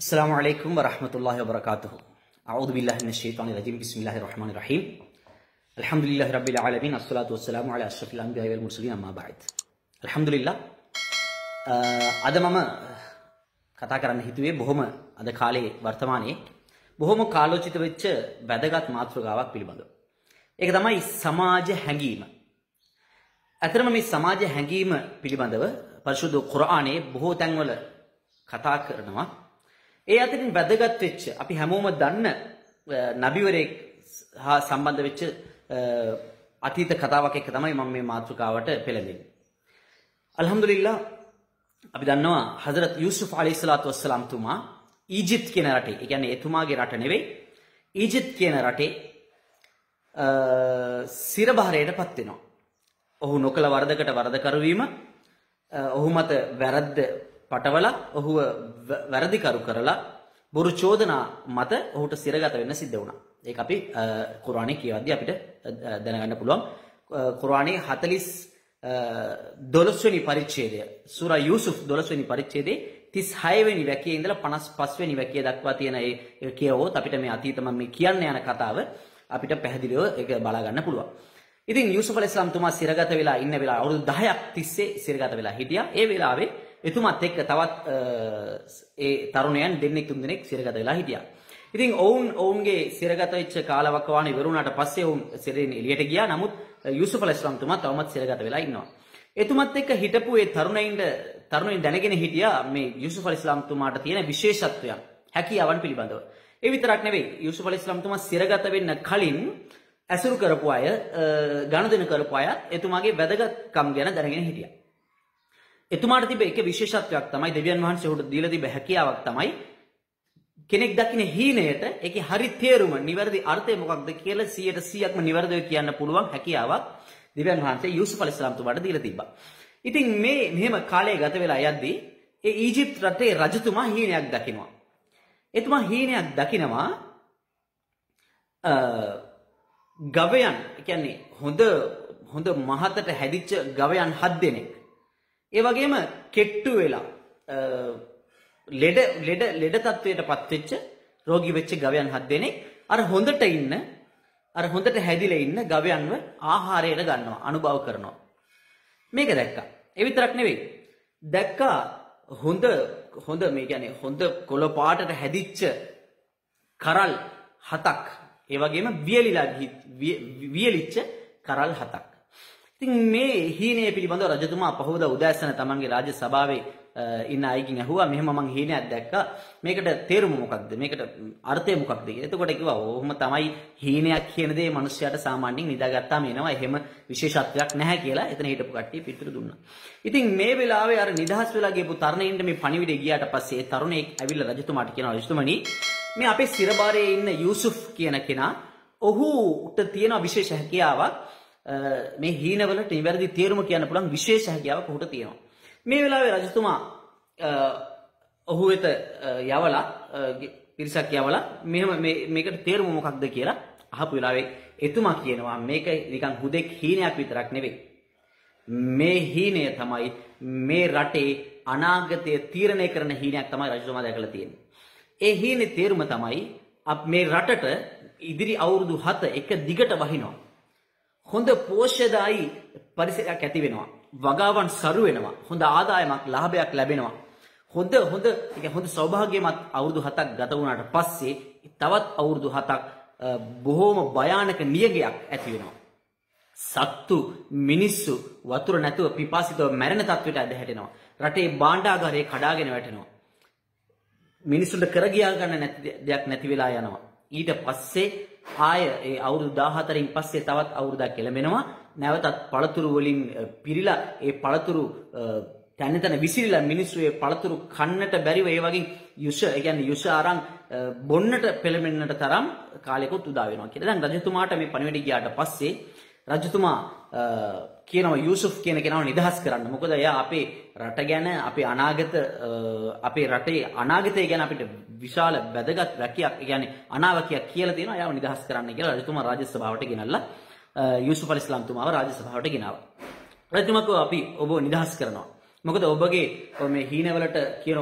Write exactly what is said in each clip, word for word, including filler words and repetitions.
السلام عليكم ورحمة الله وبركاته. أعوذ بالله من الشيطان الرجيم. بسم الله الرحمن الرحيم. الحمد لله رب العالمين. الصلاة والسلام على أشرف الأنبياء والمرسلين. أما بعد. الحمد لله. අද මම කතා කරන්න හිතුවේ බොහොම අද කාලේ වර්තමානයේ බොහොම කාලෝචිත වෙච්ච වැදගත් මාතෘකාවක් පිළිබඳව. ඒක තමයි සමාජ හැඟීම. අතරම මේ සමාජ හැඟීම පිළිබඳව පරිශුද්ධ කුර්ආනයේ බොහෝ තැන්වල කතා කරනවා. ඒ අතරින් වැදගත් වෙච්ච අපි හැමෝම දන්න නබිවරයෙක් හා සම්බන්ධ වෙච්ච අතීත කතාවක් එක තමයි මම මේ මාතෘකාවට පෙළඹෙන්නේ. අල්හම්දුලිල්ලාහ් අපි දන්නවා හදරත් යූසුෆ් අලයිහිස්සලාතු වස්සලාම් තුමා ඊජිප්ත් කියන රටේ, ඒ කියන්නේ එතුමාගේ රට නෙවෙයි, ඊජිප්ත් කියන රටේ සිරබහරයටපත් වෙනවා. ඔහු නොකල වරදකට වරද කරවීම, ඔහු මත වැරද්ද පටවලා ඔහුව වැරදිකරු කරලා බොරු චෝදනා මත ඔහුට සිරගත වෙන්න සිද්ධ වුණා. ඒක අපි කුර්ආනයේ කියවද්දී අපිට දැනගන්න පුළුවන්. කුර්ආනයේ හතළිස් දොළොස් වෙනි පරිච්ඡේදය සූරා යූසුෆ් දොළොස් වෙනි පරිච්ඡේදයේ තිස් හය වෙනි වැකියේ ඉඳලා පනස් පහ වෙනි වැකිය දක්වා තියෙන ඒ කියවොත් අපිට මේ අතීත මම මේ කියන්න යන කතාව අපිට පැහැදිලිව ඒක බලා ගන්න පුළුවන්. ඉතින් යූසුෆ් අලයිහිස්සලාම් තුමා සිරගත වෙලා ඉන්න වෙලාව අවුරුදු දහයක් තිස්සේ සිරගත වෙලා හිටියා. ඒ වෙලාවේ එතුමාත් එක්ක තවත් ඒ තරුණයන් දෙන්නෙක් තුන් දෙනෙක් සිරගත වෙලා හිටියා. ඉතින් ඔවුන් ඔවුන්ගේ සිරගත වෙච්ච කාලවකවානුව ඉවර වුණාට පස්සේ ඔවුන් සිරෙන් එළියට ගියා. නමුත් යූසුෆ් අලයිහිස්සලාම් තුමා තවමත් සිරගත වෙලා ඉන්නවා. එතුමත් එක්ක හිටපු ඒ තරුණයින්ට තරුණයින් දැනගෙන හිටියා මේ යූසුෆ් අලයිහිස්සලාම් තුමාට තියෙන විශේෂත්වයන්, හැකියාවන් පිළිබඳව. ඒ විතරක් නෙවෙයි, යූසුෆ් අලයිහිස්සලාම් තුමා සිරගත වෙන්න කලින් ඇසුරු කරපු අය, ගනුදෙනු කරපු අය එතුමාගේ වැදගත්කම් ගැන දැනගෙන හිටියා. එතුමාට තිබෙ එක විශේෂත්වයක් තමයි දෙවියන් වහන්සේ ඔහුට දීලා තිබෙ හැකියාවක් තමයි කෙනෙක් දකින්න හීනයට ඒකේ හරි තේරුම, නිවැරදි අර්ථය මොකක්ද කියලා සීයට සීයක්ම නිවැරදිව කියන්න පුළුවන් හැකියාවක් දෙවියන් වහන්සේ යූසුෆ් අලයිහිස්සලාම් තුමාට දීලා තිබ්බා. ඉතින් මේ මෙහෙම කාලය ගත වෙලා යද්දී ඒ ඊජිප්ත් රටේ රජතුමා හීනයක් දකිනවා. එතුමා හීනයක් දකිනවා ගවයන්, ඒ කියන්නේ හොඳ හොඳ මහතට හැදිච්ච ගවයන් හත් දෙනෙක්, ඒ වගේම කෙට්ටු වෙලා ලෙඩ ලෙඩ ලෙඩ තත්වයටපත් වෙච්ච රෝගී වෙච්ච ගවයන් හත් දෙනෙක් අර හොඳට ඉන්න අර හොඳට හැදිලා ඉන්න ගවයන්ව ආහාරයට ගන්නවා, අනුභව කරනවා. මේක දැක්කා. ඒ විතරක් නෙවෙයි, දැක්කා හොඳ හොඳ මේ කියන්නේ හොඳ කොළ පාටට හැදිච්ච කරල් හතක්, ඒ වගේම වියලිලා වියලිච්ච කරල් හතක්. ඉතින් මේ හීනය පිළිබඳව රජතුමා පහවදා උදෑසන තමන්ගේ රාජ්‍ය සභාවේ ඉන්න අයකින් ඇහුවා, මෙහෙම මං හීනයක් දැක්කා, මේකට තේරුම මොකක්ද, මේකට අර්ථය මොකක්ද කියලා. එතකොට කිව්වා ඔහොම තමයි හීනයක් කියන දේ මිනිස්යාට සාමාන්‍යයෙන් නිදාගත්තාම එනවා, එහෙම විශේෂත්වයක් නැහැ කියලා එතන හිටපු කට්ටිය පිටුරු දුන්නා. ඉතින් මේ වෙලාවේ අර නිදහස් වෙලා ගියපු තරුණයින්ට මේ පණිවිඩය ගියාට පස්සේ ඒ තරුණයෙක් ඇවිල්ලා රජතුමාට කියනවා, රජතුමනි මේ අපේ සිරබාරයේ ඉන්න යූසුෆ් කියන කෙනා, ඔහුට තියෙන විශේෂ හැකියාවක්, මේ හීනවලට නිවැරදි තේරුම කියන්න පුළුවන් විශේෂ හැකියාවක් ඔහුට තියෙනවා. මේ වෙලාවේ රජතුමා ඔහු වෙත යවලා පිරිසක් යවලා මෙහෙම මේකට තේරුම මොකක්ද කියලා අහපු වෙලාවේ එතුමා කියනවා මේක නිකන් හුදෙක් හීනයක් විතරක් නෙවෙයි. මේ හීනය තමයි මේ රටේ අනාගතය තීරණය කරන හීනයක් තමයි රජතුමා දැකලා තියෙන්නේ. ඒ හීනේ තේරුම තමයි මේ රටට ඉදිරි අවුරුදු හත එක දිගට වහිනවා. හොඳ පෝෂ්‍යදායි පරිසරයක් ඇති වෙනවා. වගාවන් සරු වෙනවා. හොඳ ආදායමක්, ලාභයක් ලැබෙනවා. හොඳ හොඳ ඒ හොඳ සෞභාග්‍යමත් අවුරුදු හතක් ගත වුණාට පස්සේ තවත් අවුරුදු හතක් බොහෝම භයානක නියගයක් ඇති වෙනවා. සත්තු මිනිස්සු වතුර නැතුව පිපාසිතව මැරෙන තත්ත්වයට ඇද හැටෙනවා. රටේ භාණ්ඩාගාරය කඩාගෙන වැටෙනවා. මිනිස්සුන්ට කර ගියා ගන්න නැති දෙයක් නැති වෙලා යනවා. ඊට පස්සේ ආය ඒ අවුරුදු දාහතරෙන් පස්සේ තවත් අවුරුද්දක් එළඹෙනවා. නැවතත් පළතුරු වලින් පිරීලා ඒ පළතුරු තැන තැන විසිරීලා මිනිස්සු ඒ පළතුරු කන්නට බැරිව ඒ වගේ යුෂ ඒ කියන්නේ යුෂ අරන් බොන්නට පෙළඹෙන්නට තරම් කාලයකට උදා වෙනවා කියලා. දැන් රජතුමාට මේ පණිවිඩය ගියාට පස්සේ රජතුමා කියනවා යූසුෆ් කියන කෙනාව නිදහස් කරන්න. මොකද එයා අපේ රට ගැන, අපේ අනාගත අපේ රටේ අනාගතය ගැන අපිට විශාල වැදගත් වැකියක්, ඒ කියන්නේ අනාවකියක් කියලා තියෙනවා. එයාව නිදහස් කරන්න කියලා රජතුමා රාජ්‍ය සභාවට ගෙනල්ලා යූසුෆ් අලයිහිස්සලාම් තුමාව රාජ්‍ය සභාවට ගෙනාවා. රජතුමා කිව්වා අපි ඔබ නිදහස් කරනවා. මොකද ඔබගේ මේ හීනවලට කියන ඔබ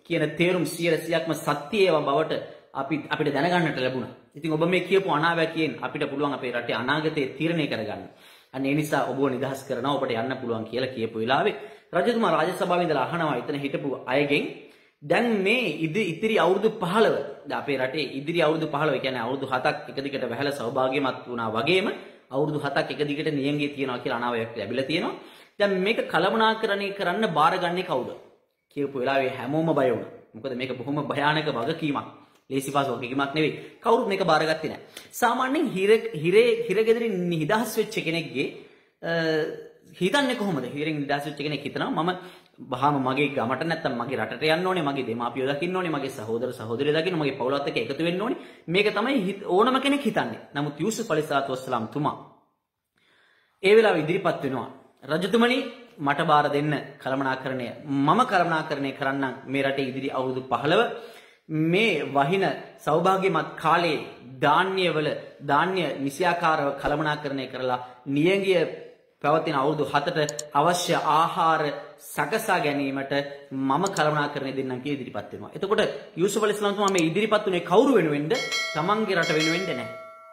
කියන තේරුම් සියයට සියයක්ම සත්‍ය ඒවා බවට අපි අපිට දැනගන්නට ලැබුණා. ඉතින් ඔබ මේ කියපු අනාවැකියෙන් අපිට පුළුවන් අපේ රටේ අනාගතය තීරණය කරගන්න. අන්න ඒ නිසා ඔබව නිදහස් කරනවා ඔබට යන්න පුළුවන් කියලා කියපු වෙලාවේ රජතුමා රාජසභාවේ ඉඳලා අහනවා එතන හිටපු අයගෙන් දැන් මේ ඉදිරි අවුරුදු පහළොව අපේ රටේ ඉදිරි අවුරුදු පහළොව කියන්නේ අවුරුදු හතක් එක දිගට වැහැලා සෞභාග්‍යමත් වුණා වගේම අවුරුදු හතක් එක දිගට නියංගේ තියනවා කියලා අනාවැයක් ලැබිලා තියෙනවා. දැන් මේක කළමනාකරණය කරන්න බාරගන්නේ කවුද? කියපු වෙලාවේ හැමෝම බය වුණා. මොකද මේක බොහොම භයානක වගකීමක්. ලේසිපාස් වගකීමක් නෙවෙයි. කවුරුත් මේක බාරගත්තේ නැහැ. සාමාන්‍යයෙන් හිරේ හිරේ හිරගෙදරින් නිදහස් වෙච්ච කෙනෙක්ගේ හිතන්නේ කොහොමද? හිරෙන් නිදහස් වෙච්ච කෙනෙක් හිතනවා මම වහාම මගේ ගමට නැත්තම් මගේ රටට යන්න ඕනේ, මගේ දෙමාපියෝ දකින්න ඕනේ, මගේ සහෝදර සහෝදරියෝ දකින්න, මගේ පවුලත් එක්ක එකතු වෙන්න ඕනේ. මේක තමයි ඕනම කෙනෙක් හිතන්නේ. නමුත් යූසුෆ් අලයිහිස්සලාතු වස්සලාම් තුමා ඒ වෙලාව ඉදිරිපත් වෙනවා. රජතුමනි මට බාර දෙන්න කළමනාකරණය. මම කළමනාකරණය කරන්නම් මේ රටේ ඉදිරි අවුරුදු පහළොව මේ වහින සෞභාග්‍යමත් කාලයේ ධාන්‍යවල ධාන්‍ය නිසියාකාරව කළමනාකරණය කරලා නියංගිය පැවතින අවුරුදු හතට අවශ්‍ය ආහාර සකසා ගැනීමට මම කළමනාකරණය දෙන්නම් කියලා ඉදිරිපත් වෙනවා. එතකොට යූසුෆ් අලයිහිස්සලාම් තුමා මේ ඉදිරිපත් උනේ කවුරු වෙනුවෙන්ද? තමන්ගේ රට වෙනුවෙන්ද නැහැ.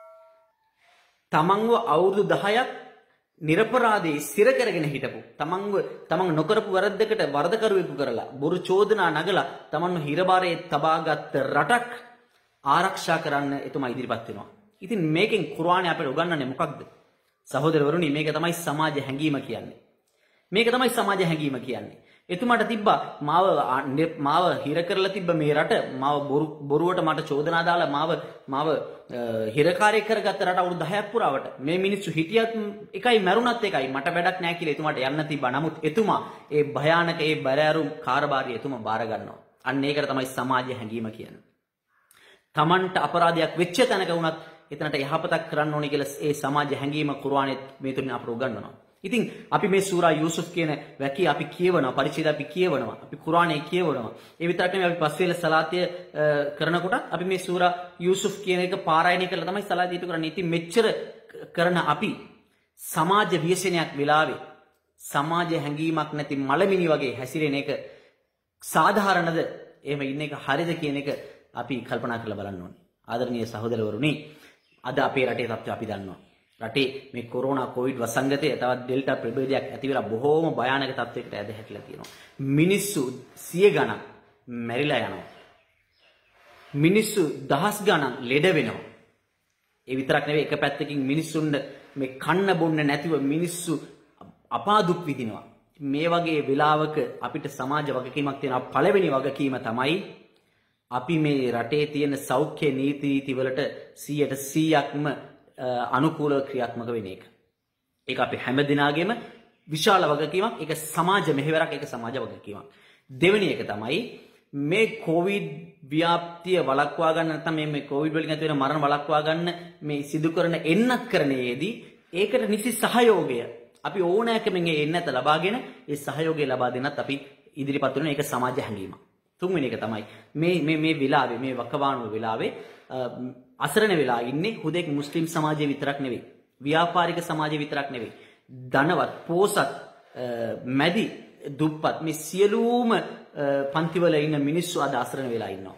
තමන්ව අවුරුදු දහයක් නිරපරාධී ස්ථිර කරගෙන හිටපු තමන්ව තමන් නොකරපු වැරද්දකට වරදකරුවෙකු කරලා බොරු චෝදනා නගලා තමන්ව හිරබාරයේ තබාගත් රටක් ආරක්ෂා කරන්න එතුමා ඉදිරිපත් වෙනවා. ඉතින් මේකෙන් කුර්ආනය අපිට උගන්වන්නේ මොකක්ද? සහෝදරවරුනි මේක තමයි සමාජ හැඟීම කියන්නේ. මේක තමයි සමාජ හැඟීම කියන්නේ. එතුමාට තිබ්බා මාව මාව හිර කරලා තිබ්බ මේ රට මාව බොරු බොරුවට මට චෝදනා දාලා මාව මාව හිරකාරයෙක් කරගත්ත රට අවුරුදු දහයක් පුරාවට මේ මිනිස්සු හිටියත් එකයි මැරුණත් එකයි මට වැඩක් නැහැ කියලා එතුමාට යන්න තිබ්බා. නමුත් එතුමා ඒ භයානක ඒ බැරෑරුම් කාර්යභාරය එතුමා බාර ගන්නවා. අන්න ඒකට තමයි සමාජ හැඟීම කියන්නේ. Tamanට අපරාධයක් වෙච්ච තැනක වුණත් එතනට යහපතක් කරන්න ඕනේ කියලා ඒ සමාජ හැඟීම කුර්ආනෙත් මේ තුලින් අපට උගන්වනවා. ඉතින් අපි මේ සූරා යූසුෆ් කියන වැකී අපි කියවනවා, පරිච්ඡේද අපි කියවනවා, අපි කුර්ආනයේ කියවනවා. ඒ විතරක් නෙමෙයි අපි පස්වේල සලාතය කරනකොට අපි මේ සූරා යූසුෆ් කියන එක පාරායනය කරලා තමයි සලාතය ඉටු කරන්නේ. ඉතින් මෙච්චර කරන අපි සමාජ ව්‍යසනයක් වෙලාවේ සමාජ හැඟීමක් නැති මලමිනි වගේ හැසිරෙන එක සාධාරණද? එහෙම ඉන්න එක හරිද කියන එක අපි කල්පනා කරලා බලන්න ඕනේ. ආදරණීය සහෝදරවරුනි, අද අපේ රටේ තත්ත්වය අපි දන්නවා. රටේ මේ කොරෝනා කොවිඩ් වසංගතය තවත් ඩෙල්ටා ප්‍රභේදයක් ඇති වෙලා බොහෝම භයානක තත්ත්වයකට ඇද හැටිලා තියෙනවා. මිනිස්සු සිය ගණන් මැරිලා යනවා. මිනිස්සු දහස් ගණන් ලෙඩ වෙනවා. ඒ විතරක් නෙවෙයි එක පැත්තකින් මිනිස්සුන්ට මේ කන්න බොන්න නැතිව මිනිස්සු අපාදුක් විඳිනවා. මේ වගේ වෙලාවක අපිට සමාජ වගකීමක් තියෙනවා. පළවෙනි වගකීම තමයි අපි මේ රටේ තියෙන සෞඛ්‍ය නීති රීති වලට සීයට සීයක්ම අනුකූල ක්‍රියාත්මක වෙන එක. ඒක අපි හැම දිනාගෙම විශාල වගකීමක්. ඒක සමාජ මෙහෙවරක්, ඒක සමාජ වගකීමක්. දෙවෙනි එක තමයි මේ කොවිඩ් ව්‍යාප්තිය වළක්වා ගන්න නැත්නම් මේ මේ කොවිඩ් වලින් ඇති වෙන මරණ වළක්වා ගන්න මේ සිදු කරන එන්නත් කරන්නේදී ඒකට නිසි සහයෝගය අපි ඕනෑකමින් ඒ එන්නත ලබාගෙන ඒ සහයෝගය ලබා දෙන්නත් අපි ඉදිරිපත් වෙන එක සමාජ හැඟීමක්. තුන්වෙනි එක තමයි මේ මේ මේ වෙලාවේ මේ වකවානුව වෙලාවේ අසරණ වෙලා ඉන්නේ හුදෙක් මුස්ලිම් සමාජය විතරක් නෙවෙයි. ව්‍යාපාරික සමාජය විතරක් නෙවෙයි. ධනවත්, පෝසත්, මැදි, දුප්පත් මේ සියලුම පන්තිවල ඉන්න මිනිස්සු අද අසරණ වෙලා ඉන්නවා.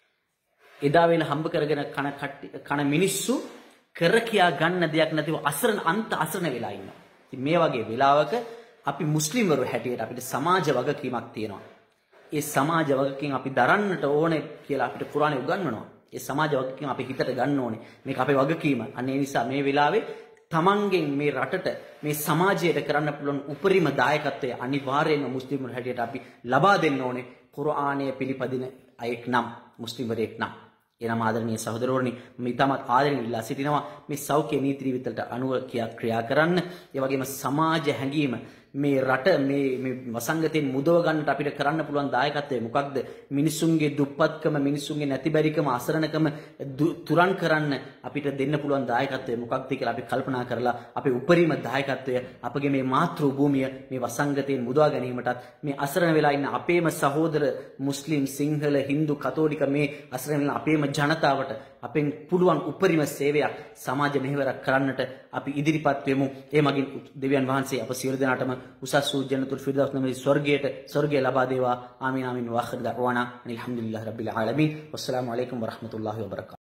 එදා වෙන හම්බ කරගෙන කන කන මිනිස්සු කර කියා ගන්න දෙයක් නැතිව අසරණ අන්ත අසරණ වෙලා ඉන්නවා. ඉතින් මේ වගේ වෙලාවක අපි මුස්ලිම්වරු හැටියට අපිට සමාජ වගකීමක් තියෙනවා. ඒ සමාජ වගකීම් අපි දරන්නට ඕනේ කියලා අපිට කුර්ආනය උගන්වනවා. ඒ සමාජ වගකීම අපි හිතට ගන්න ඕනේ. මේක අපේ වගකීම. අන්න ඒ නිසා මේ වෙලාවේ තමන්ගෙන් මේ රටට මේ සමාජයට කරන්න පුළුවන් උපරිම දායකත්වය අනිවාර්යයෙන්ම මුස්ලිම්වරු හැටියට අපි ලබා දෙන්න ඕනේ. කුර්ආනය පිළිපදින අයෙක් නම් මුස්ලිම්වරයෙක් නම්. එනම ආදරණීය සහෝදරවරුනි, මම ඉතාමත් ආදරෙන් ඉල්ලා සිටිනවා මේ සෞඛ්‍ය නීති රීතිවලට අනුව ක්‍රියා කරන්න. ඒ වගේම සමාජ හැඟීම මේ රට මේ මේ වසංගතයෙන් මුදව ගන්නට අපිට කරන්න පුළුවන් දායකත්වය මොකක්ද? මිනිසුන්ගේ දුප්පත්කම, මිනිසුන්ගේ නැතිබැරිකම, අසරණකම තුරන් කරන්න අපිට දෙන්න පුළුවන් දායකත්වය මොකක්ද කියලා අපි කල්පනා කරලා අපේ උපරිම දායකත්වය අපගේ මේ මාතෘ භූමිය මේ වසංගතයෙන් මුදවා ගැනීමටත් මේ අසරණ වෙලා ඉන්න අපේම සහෝදර මුස්ලිම්, සිංහල, හින්දු, කතෝලික මේ අසරණ වෙන අපේම ජනතාවට අපෙන් පුළුවන් උපරිම සේවයක් සමාජ මෙහෙවරක් කරන්නට අපි ඉදිරිපත් වෙමු. ඒ මගින් දෙවියන් වහන්සේ අප සියලු දෙනාටම උසස් වූ ජන්නතුල් ෆිර්දෞස් නැමැති ස්වර්ගයට ස්වර්ගය ලබා දේවා. ආමීන් ආමීන්. වාඛිර දඅවානා අනිල් හම්දුලිල්ලාහි රබ්බිල් ආලමීන්. වස්සලාමු අලයිකුම් වරහ්මතුල්ලාහි වබරකාතුහු.